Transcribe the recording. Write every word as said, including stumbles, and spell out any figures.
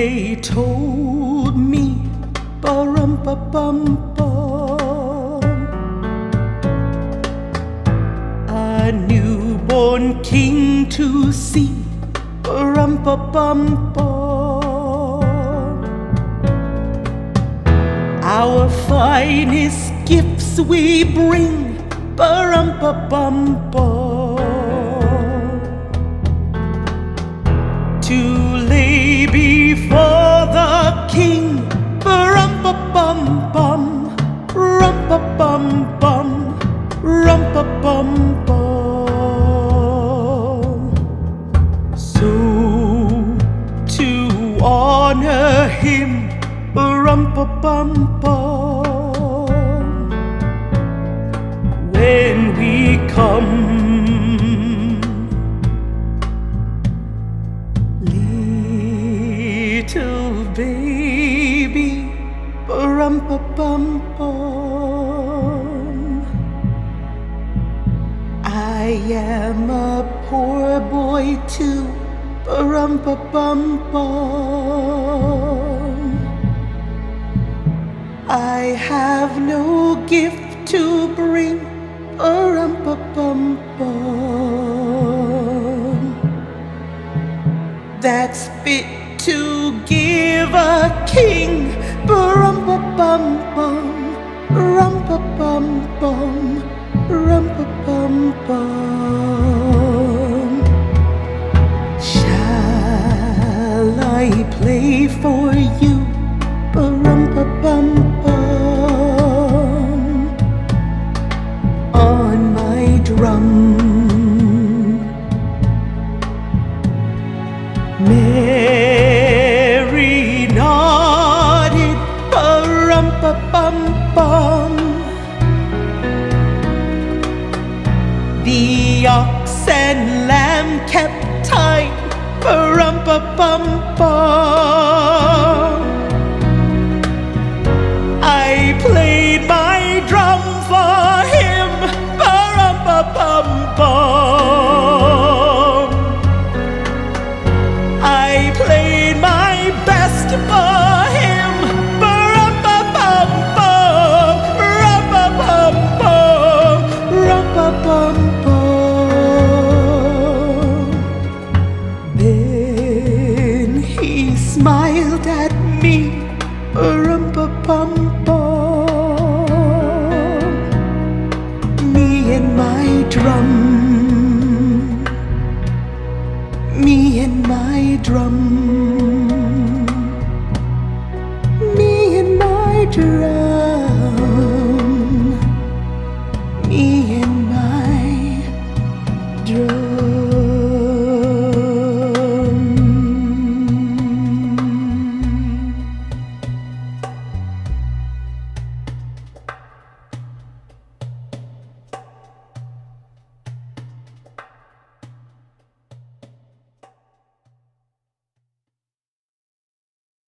They told me, ba-rum-pa-bum-bum, a newborn king to see, ba-rum-pa-bum-bum. Our finest gifts we bring, ba-rum-pa-bum-bum, to lay before the king, ba-rum-pa-bum-bum, rum-pa-bum-bum, rum-pa-bum-bum. So to honor him, ba-rum-pa-bum-bum, when we come, little baby, ba-rum-pa-bum-bum, I am a poor boy too, ba-rum-pa-bum-bum. I have no gift to bring, ba-rum-pa-bum-bum, that's fit to give a king, ba-rum-pa-bum-bum, rum-pa-bum-bum, rum-pa-bum-bum. Shall I play for you, ba-rum-pa-bum-bum, on my drum? Mary nodded, ba-rum-pa-bum-bum. The ox and lamb kept time, ba-rum-pa-bum-bum. I played my drum for him, ba-rum-pa-bum-bum. I played my best for him, ba-rum-pa-bum-bum, rum-pa-bum-bum, rum-pa-bum-bum. Then he smiled at me, ba-rum-pa-bum-bum, me and my drum, me and my drum, me and my drum.